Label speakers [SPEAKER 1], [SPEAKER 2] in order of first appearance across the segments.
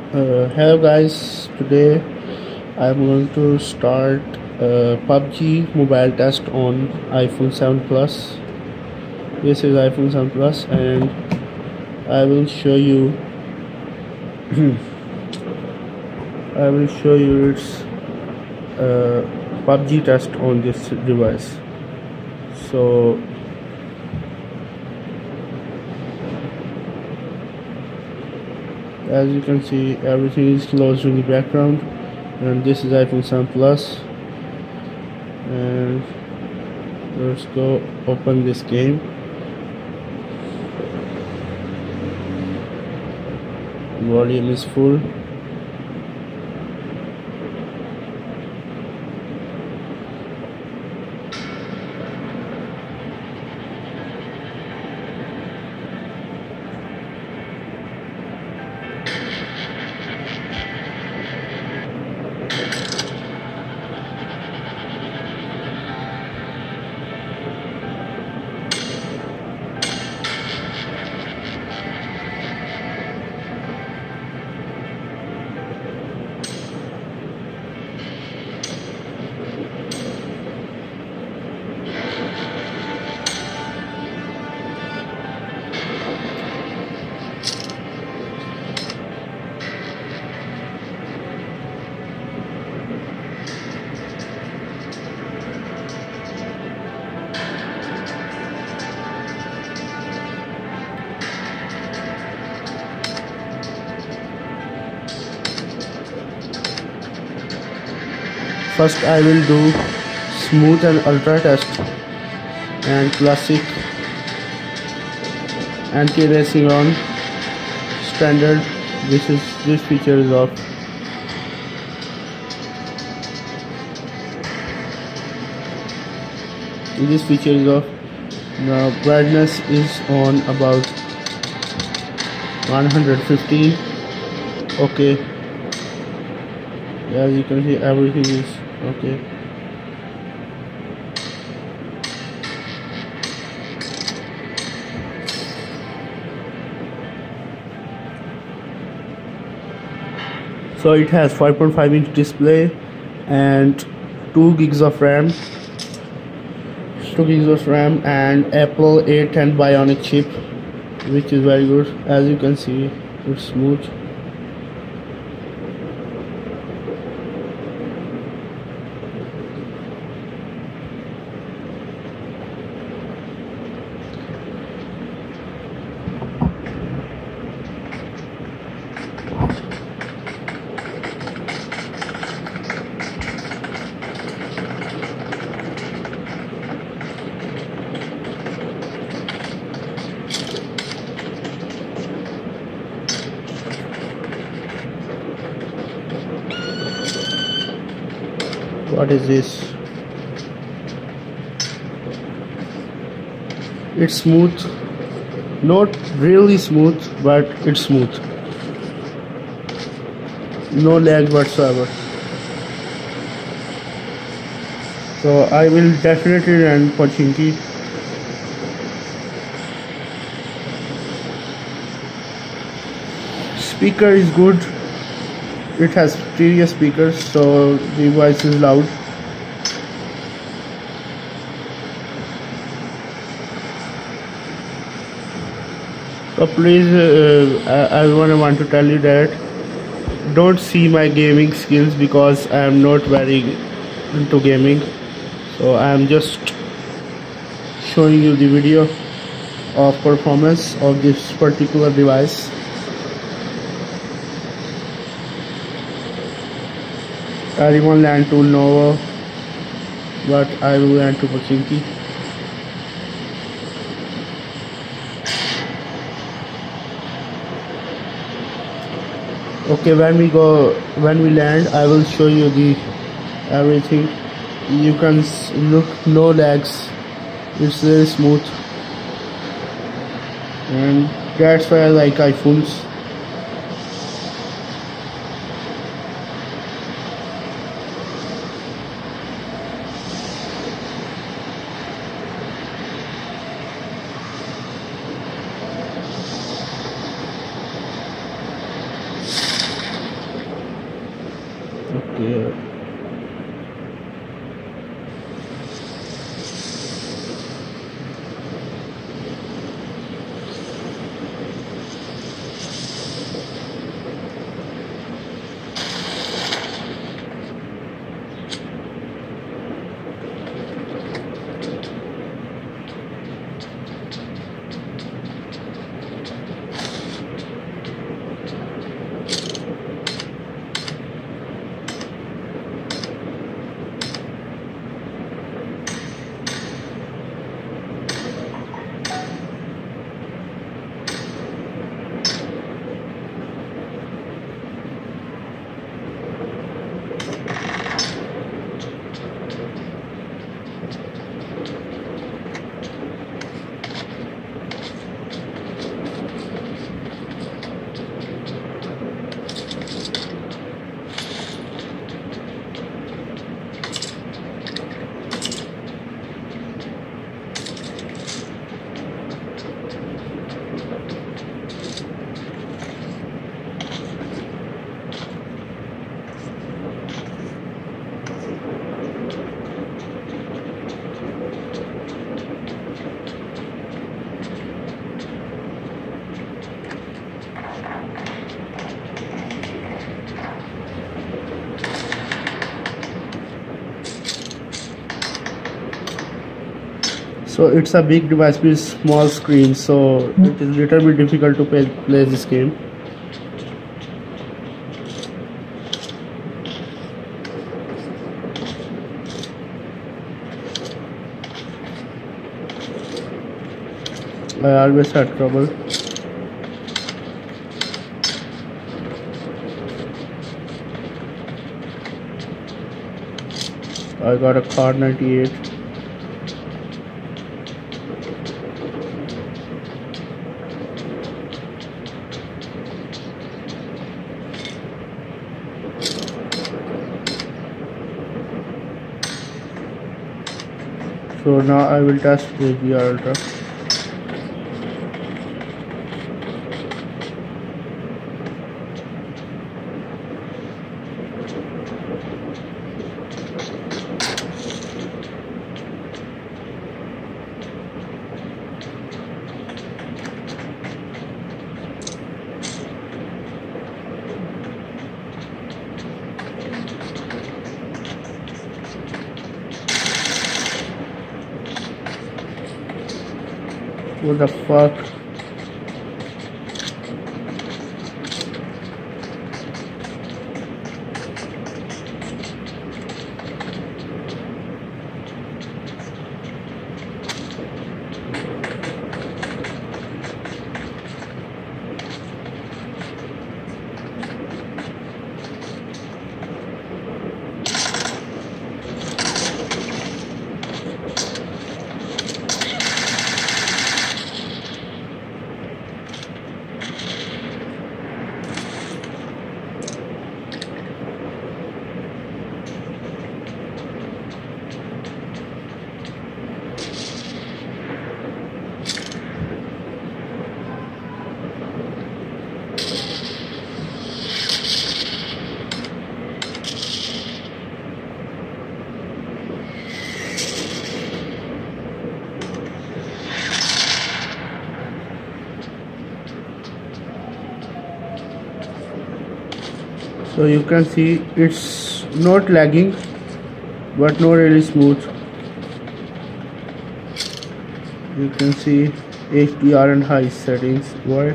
[SPEAKER 1] Hello guys, today I'm going to start PUBG mobile test on iPhone 7 Plus. This is iPhone 7 Plus and I will show you its PUBG test on this device. So as you can see, everything is closed in the background, and this is iPhone 7 Plus. And let's go open this game. Volume is full. First I will do smooth and ultra test and classic anti-racing on standard. This feature is off. This feature is off. The brightness is on about 115. Okay, as you can see, everything is okay. So it has 5.5-inch display and 2 gigs of RAM. 2 gigs of RAM and Apple A10 Bionic chip, which is very good. As you can see, it's smooth. What is this? It's smooth, not really smooth, but it's smooth. No lag whatsoever. So I will definitely run Pochinki. Speaker is good. It has stereo speakers, so the voice is loud. So please, everyone, I want to tell you that don't see my gaming skills because I am not very into gaming. So I am just showing you the video of performance of this particular device. I won't land to Nova, but I will land to Pochinki. Okay, when we land, I will show you the everything. You can look, no lags. It's very smooth, and that's why I like iPhones. Okay. So it's a big device with small screen, so it is little bit difficult to play this game. I always had trouble. I got a Kar 98. So now I will test the VR Ultra. What the fuck? So you can see it's not lagging but not really smooth. You can see HDR and high settings. Why?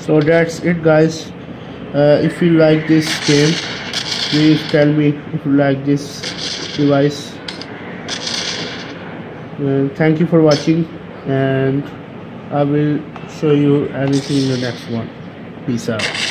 [SPEAKER 1] So that's it, guys. If you like this game, please tell me if you like this device. Thank you for watching, and I will show you anything in the next one. Peace out.